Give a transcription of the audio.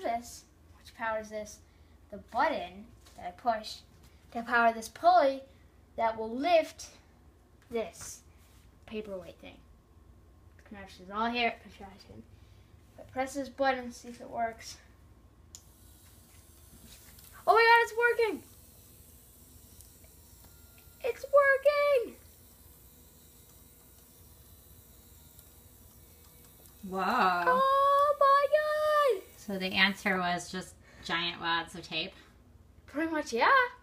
this, which powers this, the button that I push to power this pulley that will lift this paperweight thing. The contraption is all here. Contraption. If I press this button, see if it works. Oh my god, it's working! It's working! Whoa. Oh my god! So the answer was just giant wads of tape? Pretty much, yeah.